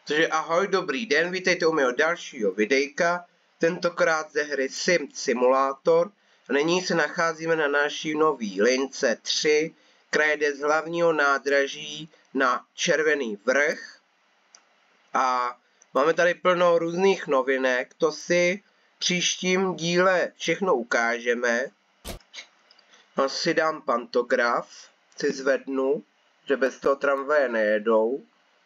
Takže ahoj, dobrý den, vítejte u mého dalšího videjka, tentokrát ze hry Sim Simulator. A nyní se nacházíme na naší nový lince 3, která jde z hlavního nádraží na Červený vrch. A máme tady plno různých novinek, to si v příštím díle všechno ukážeme. Asi dám pantograf, si zvednu, že bez toho tramvaje nejedou.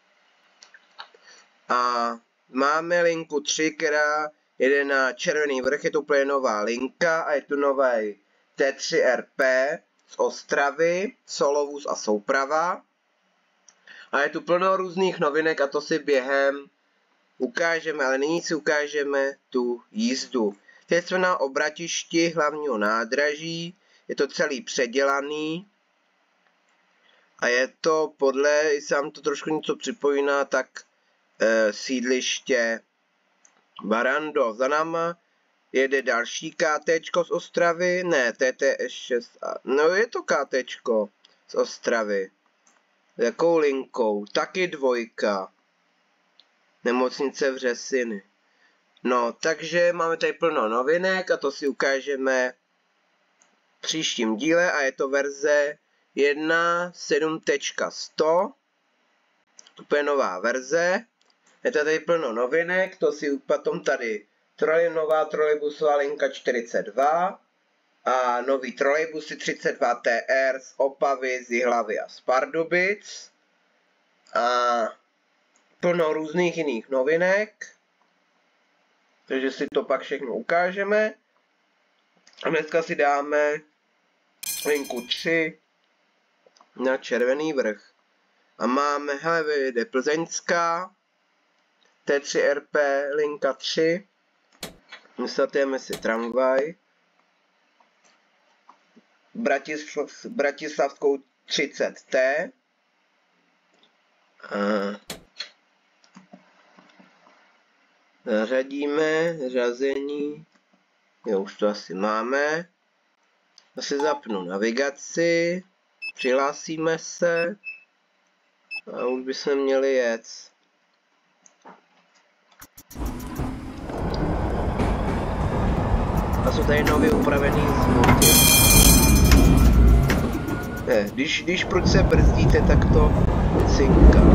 A máme linku 3, která jede na Červený vrch, je to úplně nová linka a je tu nový T3RP z Ostravy, Solovůz a souprava. A je tu plno různých novinek a to si během ukážeme, ale nyní si ukážeme tu jízdu. Teď jsme na obratišti hlavního nádraží, je to celý předělaný. A je to podle, jestli vám to trošku něco připomíná, tak sídliště Barrandov. Za náma jede další KTčko z Ostravy, ne, TTS6, no je to KTčko z Ostravy. Jakou linkou? Taky dvojka. Nemocnice Vřesiny. No, takže máme tady plno novinek a to si ukážeme v příštím díle a je to verze 1.7.100. Úplně nová verze. Je tady plno novinek, to si potom tady nová trolejbusová linka 42 a nový trolejbusy 32 TR z Opavy, z Jihlavy a z Pardubic a plno různých jiných novinek, takže si to pak všechno ukážeme. A dneska si dáme linku 3 na Červený vrch. A máme, hele, jde Plzeňská, T3RP, linka 3. Vysvětlíme si tramvaj. Bratislavskou 30T. Zařadíme, řazení. Jo, už to asi máme. Zase zapnu navigaci. Přihlásíme se. A už bychom měli jet. A jsou tady nově upravený zvuky. Když prudce brzdíte, tak to cinká.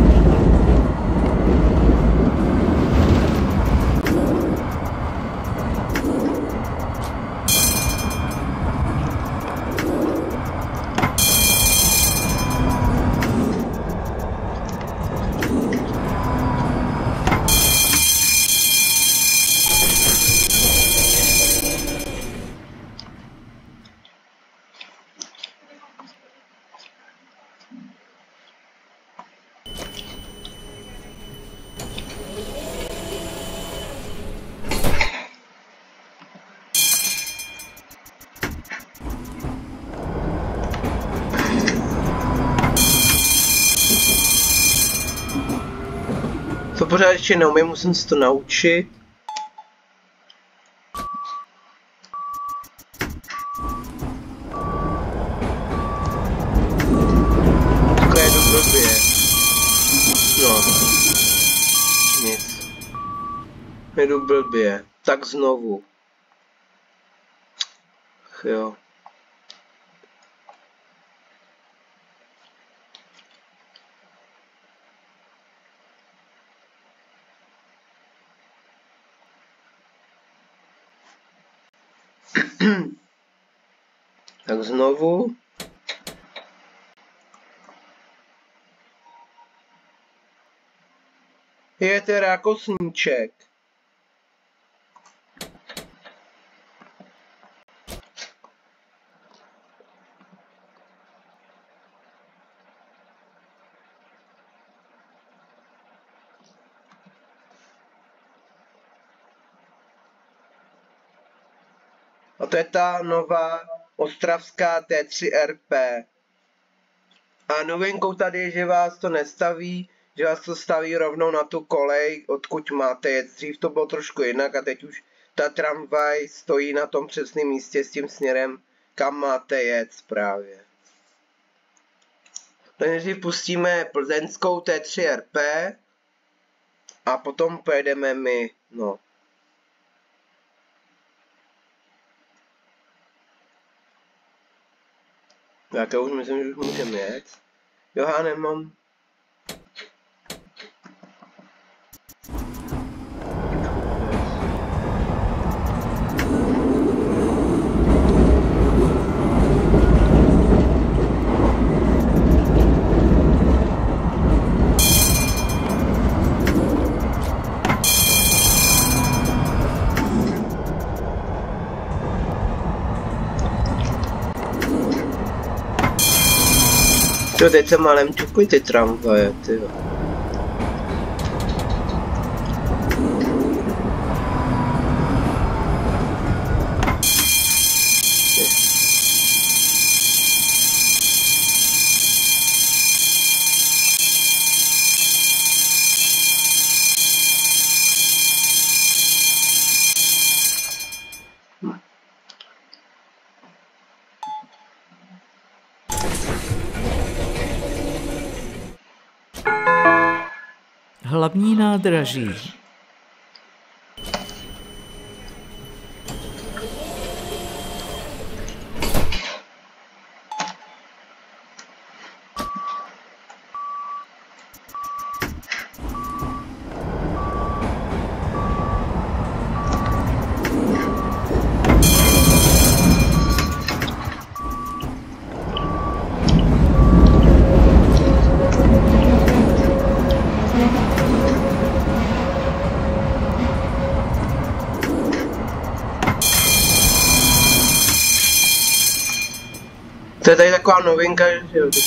To pořád ještě neumím, musím si to naučit. Takhle jedu blbě. No. Nic. Jedu blbě. Tak znovu. Jo. Tak znovu. Je teda kosníček. A to je ta nová ostravská T3RP. A novinkou tady je, že vás to nestaví, že vás to staví rovnou na tu kolej, odkud máte jet. Dřív to bylo trošku jinak a teď už ta tramvaj stojí na tom přesném místě s tím směrem, kam máte jet právě. Nejdřív pustíme plzeňskou T3RP A potom pojedeme my, no. Tak já už myslím, že už můžeme jet. Jo, já nemám. Jo, teď se malem čukuj ty tramvaje, tyjo. Hlavní nádraží. To je tady taková novinka, že jo.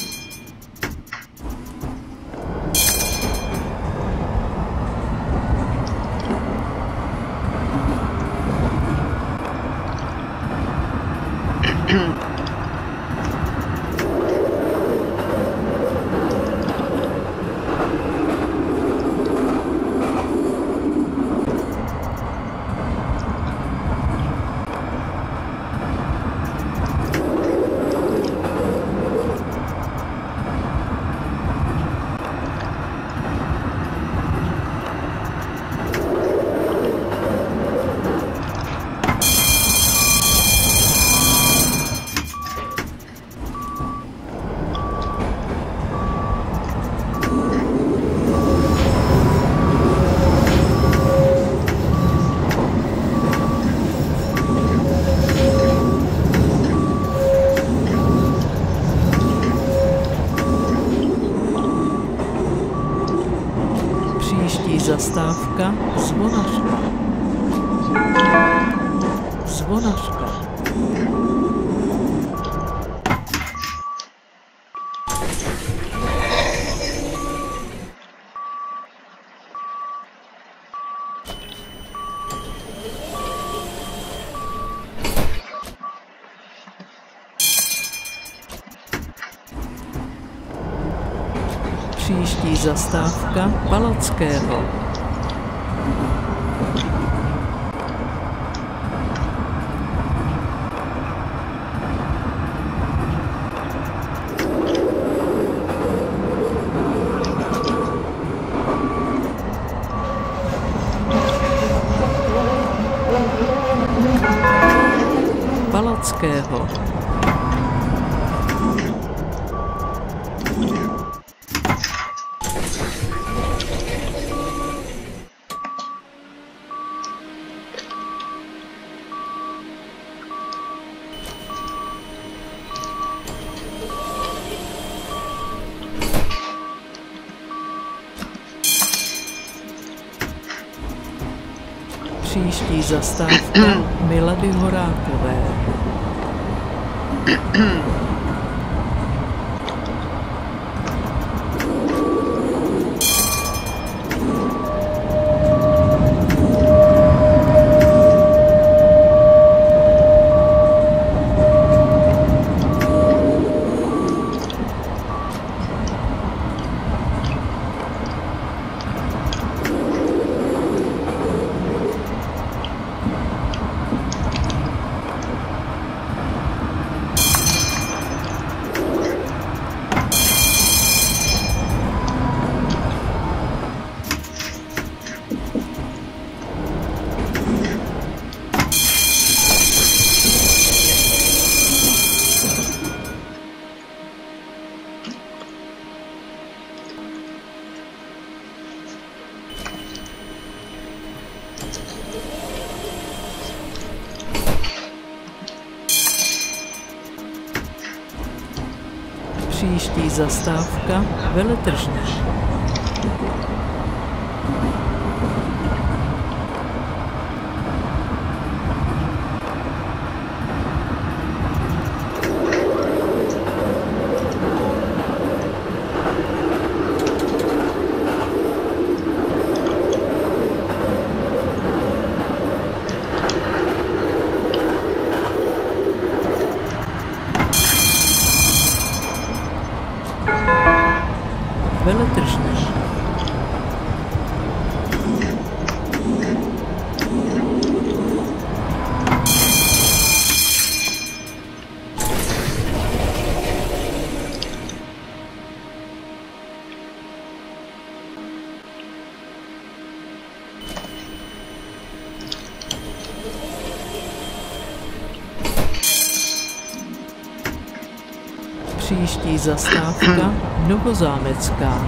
Zastávka Zvonařka. Zvonařka. Příští zastávka Palackého. Palackého. Příští zastávka Milady Horákové. Příští zastávka Veletržní. Veletržní. Příští zastávka Novozámecká.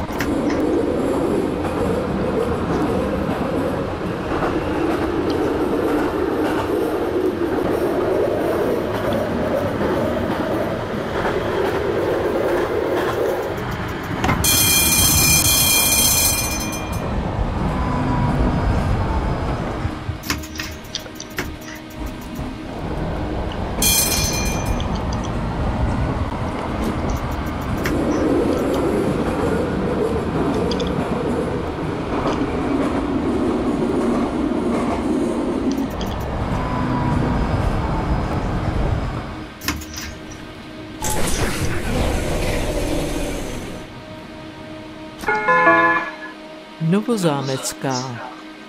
Novozámecká.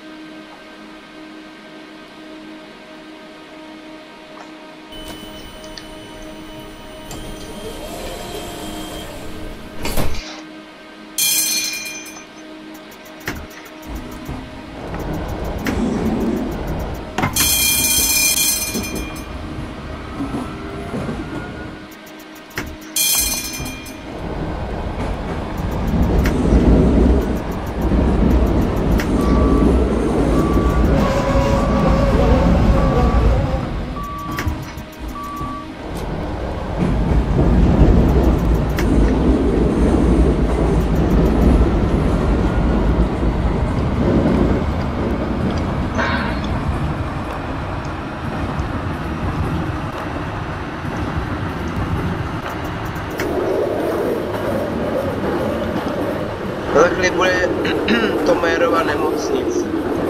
Za chvíli bude Tomérova nemocnice.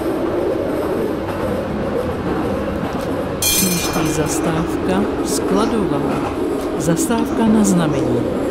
Příští zastávka Skladová. Zastávka na znamení.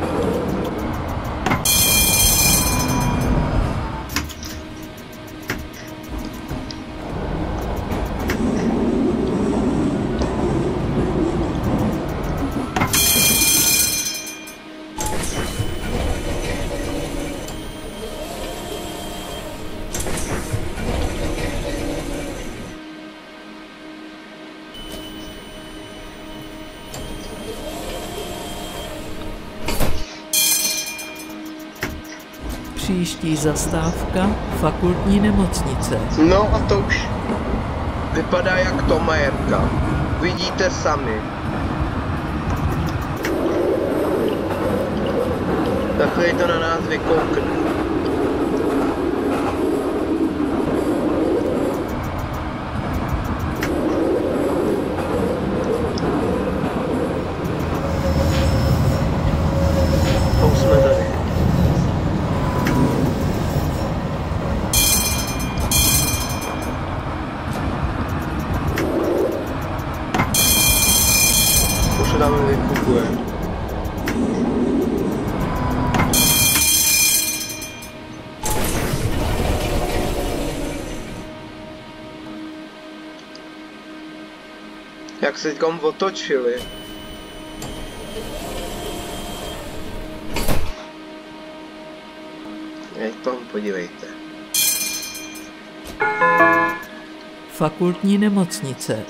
Příští zastávka Fakultní nemocnice. No a to už vypadá jak Tomérka. Vidíte sami. Takhle to na nás vykoukne. A už jsme tady. Už se tam vykukuje. Jak se teďkom otočili. Jak tam podívejte. Fakultní nemocnice.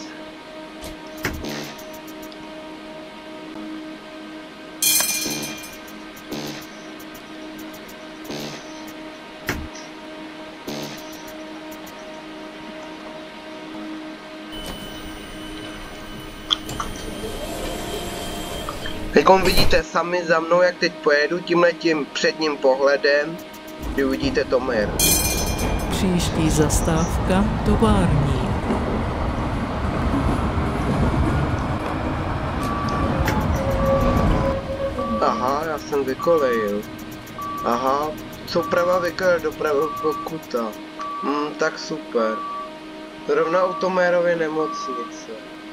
Teď Teďkom vidíte sami za mnou, jak teď pojedu tímhletím předním pohledem, kdy uvidíte Toméru. Příští zastávka továrník. Aha, já jsem vykolejil. Aha, souprava vykolejil, doprava pokuta. Tak super. Zrovna u Tomérovy nemocnice.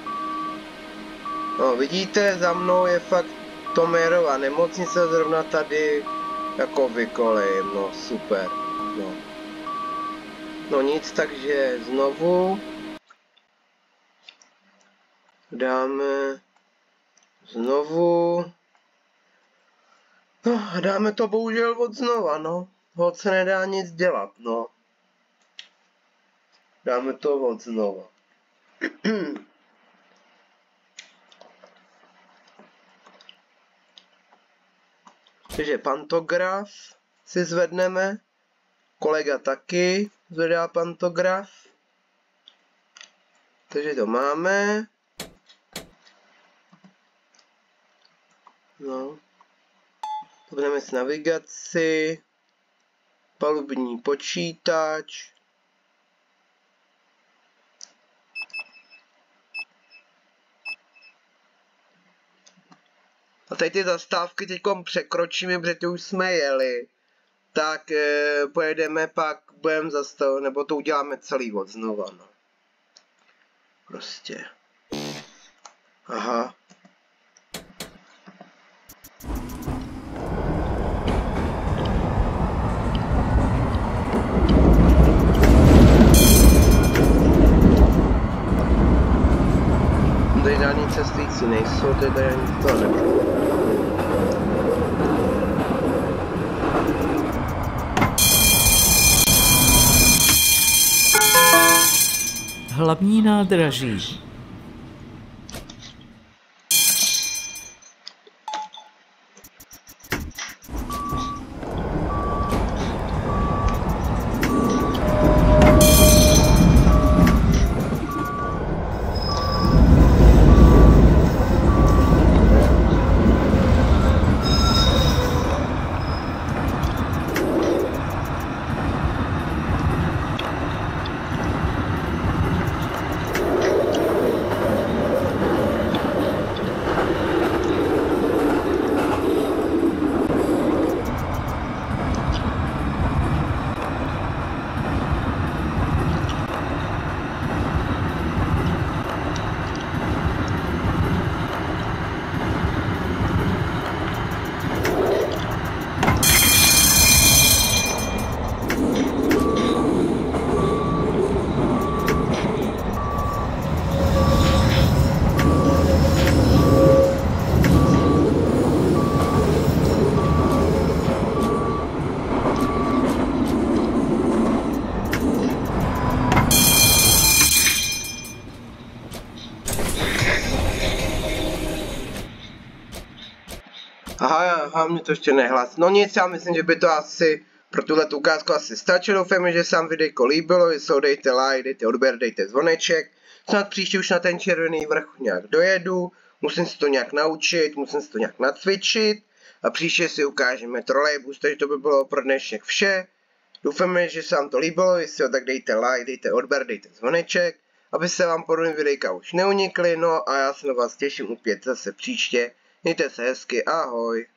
No, vidíte, za mnou je fakt Tomérova nemocnice, zrovna tady jako vykolejím, no super. No nic, takže znovu dáme znovu. No, dáme to bohužel od znova, no. Od se nedá nic dělat, no. Dáme to od znova. Takže pantograf si zvedneme. Kolega taky zvedá pantograf. Takže to máme. No. Budeme s navigaci. Palubní počítač. A tady ty zastávky teďkom překročíme, protože ty už jsme jeli. Tak pojedeme pak, budeme zastavit, nebo to uděláme celý od znova, no. Prostě. Aha. Tady žádný cestující nejsou, tady ani to nebude. Hlavní nádraží. Aha, mě to ještě nehlas. No nic, já myslím, že by to asi pro tuhle ukázku asi stačilo. Doufám, že se vám videjko líbilo, jestli dejte like, dejte odběr, dejte zvoneček. Snad příště už na ten červený vrch nějak dojedu, musím si to nějak naučit, musím si to nějak nacvičit a příště si ukážeme trolejbus, takže to by bylo pro dnešek vše. Doufáme, že se vám to líbilo, jestli jo, tak dejte like, dejte odběr, dejte zvoneček, aby se vám podobné videjka už neunikly, no a já se na vás těším opět zase příště. Mějte se hezky, ahoj.